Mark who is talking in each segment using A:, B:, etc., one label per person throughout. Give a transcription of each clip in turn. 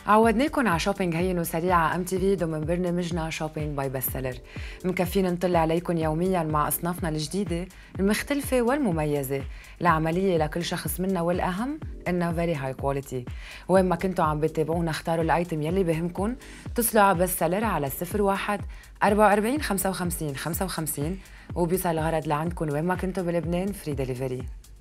A: عودناكم على شوبينج هين وسريع على ام تي في ضمن برنامجنا شوبينج باي بست سيلر. مكفينا نطلع عليكم يوميا مع اصنافنا الجديده المختلفه والمميزه العمليه لكل شخص منا، والاهم انها فيري هاي كواليتي. وين ما كنتوا عم بتتابعونا اختاروا الايتم يلي بهمكم، اتصلوا على بست سيلر على 01 44 55 55 وبيوصل الغرض لعندكم وين ما كنتوا بلبنان، فري دليفري.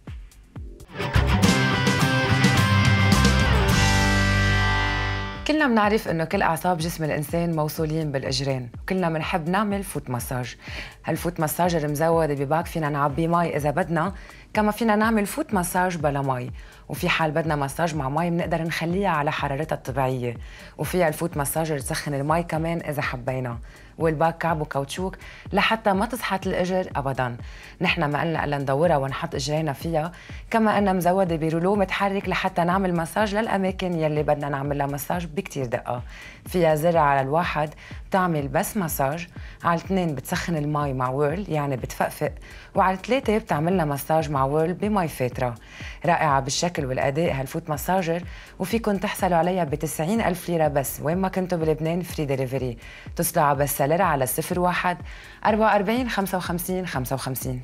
A: كلنا بنعرف انه كل اعصاب جسم الانسان موصولين بالاجرين، وكلنا بنحب نعمل فوت مساج. هالفوت مساج المزود بباك فينا نعبيه مي اذا بدنا، كما فينا نعمل فوت مساج بلا مي، وفي حال بدنا مساج مع مي بنقدر نخليها على حرارتها الطبيعيه، وفيها الفوت مساجر تسخن المي كمان اذا حبينا، والباك كعب وكاوتشوك لحتى ما تسحت الاجر ابدا. نحن ما قلنا الا ندورها ونحط اجرينا فيها، كما انها مزوده برولو متحرك لحتى نعمل مساج للاماكن يلي بدنا نعمل لها مساج بكتير دقه. فيها زر على الواحد بتعمل بس مساج، على الاثنين بتسخن المي مع ويرل يعني بتفقفق، وعلى الثلاثه بتعملنا مساج مع ويرل بمي فاتره. رائعه بالشكل والاداء هالفوت مساجر، وفيكن تحصلوا عليها ب 90,000 ليره بس وين ما كنتوا بلبنان، فري دليفري. اتصلوا على بست سيلر على 01 44 55 55.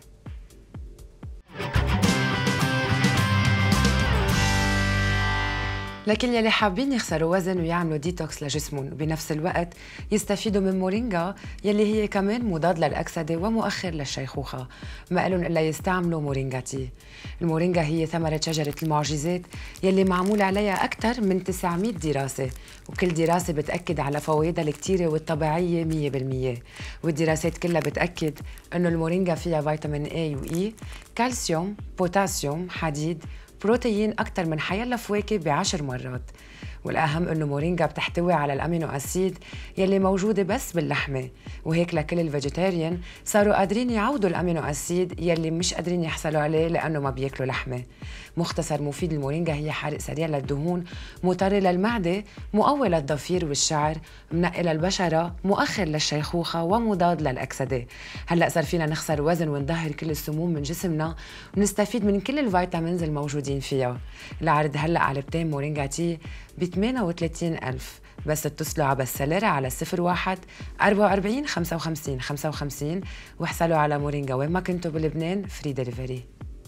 A: لكل يلي حابين يخسروا وزن ويعملوا ديتوكس لجسمهم وبنفس الوقت يستفيدوا من مورينجا يلي هي كمان مضاد للأكسدة ومؤخر للشيخوخة، ما قالن إلا يستعملوا مورينجا تي. المورينجا هي ثمرة شجرة المعجزات يلي معمول عليها أكثر من 900 دراسة، وكل دراسة بتأكد على فوائدها الكتيرة والطبيعية 100%. والدراسات كلها بتأكد إنه المورينجا فيها فيتامين A و E، كالسيوم، بوتاسيوم، حديد، بروتين أكثر من حيلا فواكه ب10 مرات. والأهم إنه مورينجا بتحتوي على الأمينو أسيد يلي موجودة بس باللحمة، وهيك لكل الفيجيتيريان صاروا قادرين يعوضوا الأمينو أسيد يلي مش قادرين يحصلوا عليه لأنه ما بياكلوا لحمة. مختصر مفيد المورينجا هي حرق سريع للدهون، مطري للمعدة، مقوي للضفير والشعر، منقي للبشرة، مؤخر للشيخوخة، ومضاد للأكسدة. هلأ صار فينا نخسر وزن ونظهر كل السموم من جسمنا، ونستفيد من كل الفيتامينز الموجودين فيها. العرض هلأ علبتين مورينجا تي ب 38,000 بس. اتصلوا على بست سيلر على 01 44 55 55 واحصلوا على مورينجا وين ما كنتوا بلبنان، فري دليفري.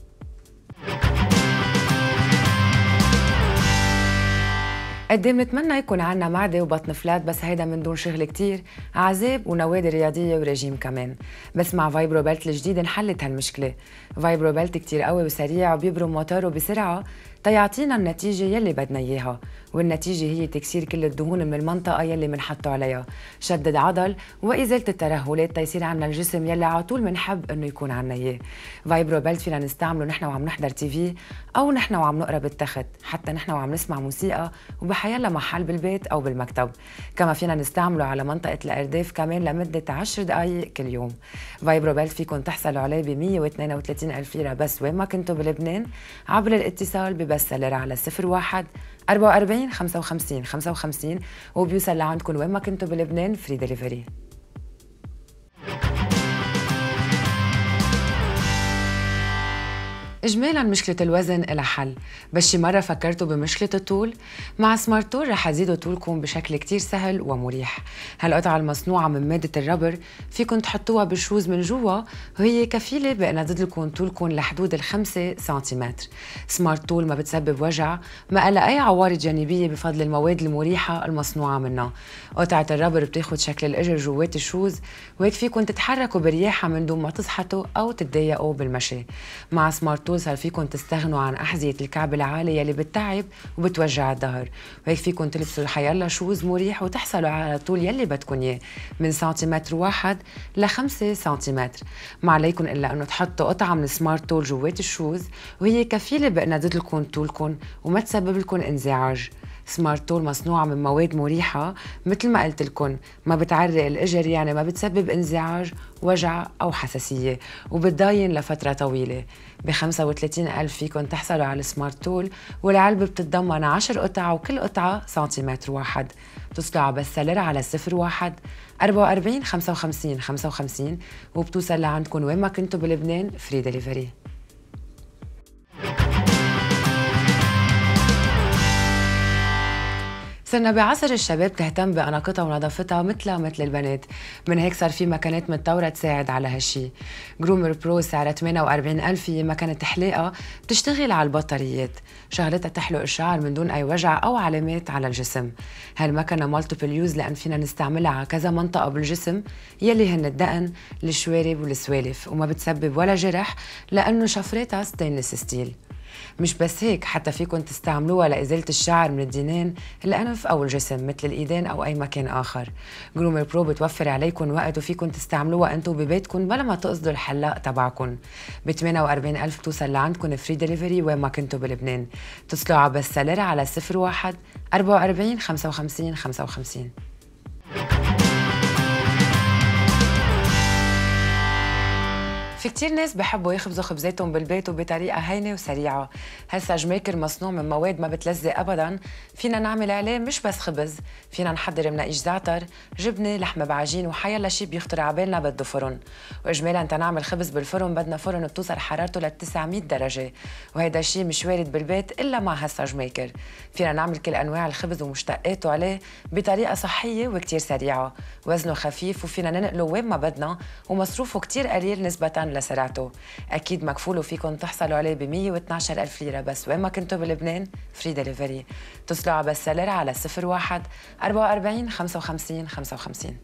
A: قد ايه بنتمنى يكون عنا معدة وبطن فلات، بس هيدا من دون شغل كتير، عذاب ونوادي رياضية ورجيم كمان. بس مع فايبرو بيلت الجديد انحلت هالمشكلة. فايبرو بيلت كتير قوي وسريع وبيبرم موتوره بسرعة تيعطينا النتيجة يلي بدنا إياها، والنتيجة هي تكسير كل الدهون من المنطقة يلي منحطه عليها، شدد عضل وإزالة الترهلات تيصير عنا الجسم يلي على طول منحب إنه يكون عنا إياه. فايبرو بيلت فينا نستعمله نحن وعم نحضر تي في، أو نحن وعم نقرا بالتخت، حتى نحن وعم نسمع موسيقى، وبحيلا محل بالبيت أو بالمكتب. كما فينا نستعمله على منطقة الأرداف كمان لمدة 10 دقايق كل يوم. فايبرو بيلت فيكم تحصلوا عليه ب 132,000 ليرة بس وين ما كنتوا بلبنان، عبر الاتصال ببست سيلر على 01 44 55 55 وبيوصل لعندكم وين ما كنتوا بلبنان، فري دليفري. إجمالاً مشكلة الوزن إلها حل، بس شي مرة فكرتوا بمشكلة الطول؟ مع سمارت تول رح تزيدوا طولكم بشكل كتير سهل ومريح. هالقطعة المصنوعة من مادة الربر فيكن تحطوها بالشوز من جوا، وهي كفيلة بأنها تزيدلكم طولكم لحدود 5 سنتيمتر. سمارت تول ما بتسبب وجع، ما لها أي عوارض جانبية بفضل المواد المريحة المصنوعة منها. قطعة الربر بتاخد شكل الإجر جوات الشوز، وهيك فيكن تتحركوا برياحة من دون ما تصحتوا أو تتضايقوا بالمشي. مع سمارت صار فيكم تستغنوا عن أحذية الكعب العالي يلي بتتعب وبتوجع الظهر، وهيك فيكم تلبسوا حيالله شوز مريح وتحصلوا على طول يلي بدكم اياه من سنتيمتر واحد ل5 سنتيمتر. ما عليكم الا انه تحطوا قطعه من سمارت تول جوات الشوز، وهي كفيله بانها تزيد لكم طولكم وما تسبب لكم انزعاج. سمارت تول مصنوعة من مواد مريحة مثل ما قلت لكم، ما بتعرق الإجر يعني ما بتسبب انزعاج، وجع أو حساسية، وبتضاين لفترة طويلة. ب35,000 فيكم تحصلوا على السمارت تول، والعلبة بتتضمن 10 قطع وكل قطعة سنتيمتر واحد. اتصلوا على بست سيلر على 01 44 55 55 وبتوصل لعندكم وين ما كنتوا بلبنان، فري دليفري. صرنا بعصر الشباب تهتم بأناقتها ونظافتها مثلها مثل البنات، من هيك صار في مكانات متطورة تساعد على هالشي. جرومر برو سعرها 48,000، هي مكنة حلاقة بتشتغل على البطاريات، شغلتها تحلق الشعر من دون أي وجع أو علامات على الجسم. هالمكنة مالتيبل يوز لأن فينا نستعملها على كذا منطقة بالجسم يلي هن الدقن، الشوارب والسوالف، وما بتسبب ولا جرح لأنه شفراتها ستينلس ستيل. مش بس هيك، حتى فيكن تستعملوها لإزالة الشعر من الدينين، الأنف أو الجسم مثل الإيدين أو أي مكان آخر. جرومر برو بتوفر عليكم وقت وفيكن تستعملوها أنتو ببيتكن بلا ما تقصدوا الحلاق تبعكن. ب 48,000 بتوصل لعندكن فري دليفري وين ما كنتوا بلبنان. اتصلوا على بس سالرة على 01 44 55 55. في كتير ناس بحبوا يخبزوا خبزاتهم بالبيت وبطريقة هينة وسريعة. هالساج ميكر مصنوع من مواد ما بتلزق أبداً، فينا نعمل عليه مش بس خبز، فينا نحضر مناقيش زعتر، جبنة، لحمة بعجين وحيلا شي بيخطر عبالنا بده فرن. وإجمالاً تنعمل خبز بالفرن بدنا فرن بتوصل حرارته ل 900 درجة، وهيدا الشي مش وارد بالبيت إلا مع هالساج ميكر. فينا نعمل كل أنواع الخبز ومشتقاته عليه بطريقة صحية وكتير سريعة، وزنه خفيف وفينا ننقله وين ما بدنا، ومصروفه كتير قليل نسبة لسرعته. أكيد مكفول وفيكن تحصلوا عليه ب 112,000 ليرة بس وين ما كنتوا بلبنان فري دليفري. اتصلوا على بس سالرة على 01 44 55 55.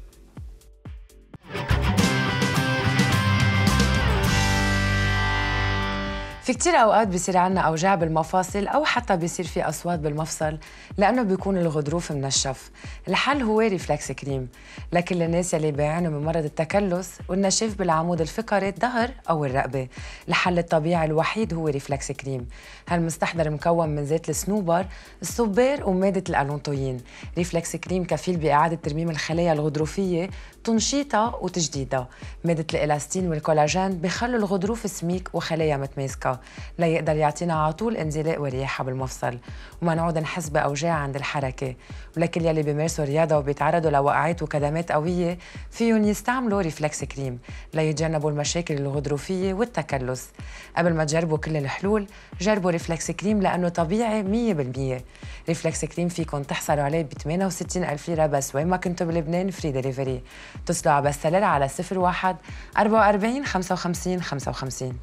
A: في كتير أوقات بيصير عنا أوجاع بالمفاصل أو حتى بيصير في أصوات بالمفصل لأنه بيكون الغضروف منشف. الحل هو ريفلكس كريم لكل الناس يلي بيعانوا من مرض التكلس والنشاف بالعمود الفقري الظهر أو الرقبة. الحل الطبيعي الوحيد هو ريفلكس كريم. هالمستحضر مكون من زيت الصنوبر، الصبار ومادة الألونتوين. ريفلكس كريم كفيل بإعادة ترميم الخلايا الغضروفية، تنشيطها وتجديدها. مادة الإلاستين والكولاجين بيخلوا الغضروف سميك وخلايا متماسكة ليقدر يعطينا على طول انزلاق ورياحة بالمفصل وما نعود نحس بأوجاع عند الحركة. ولكل يلي بيمارسوا رياضة وبيتعرضوا لوقعات وكدمات قوية فيهم يستعملوا ريفلكس كريم ليتجنبوا المشاكل الغضروفية والتكلس. قبل ما تجربوا كل الحلول جربوا ريفلكس كريم لأنه طبيعي 100%. ريفلكس كريم فيكم تحصلوا عليه ب 68,000 ليرة بس وين ما كنتوا بلبنان فري دليفري. اتصلوا على بس سالرة على 01 44 55 55.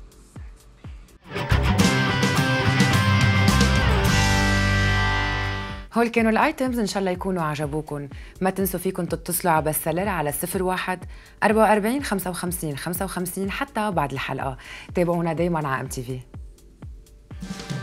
A: هول كانوا الايتمز، ان شاء الله يكونوا عجبوكم. ما تنسوا فيكم تتصلوا على بس سالرة على 01 44 55 55 حتى بعد الحلقة. تابعونا دايما على MTV.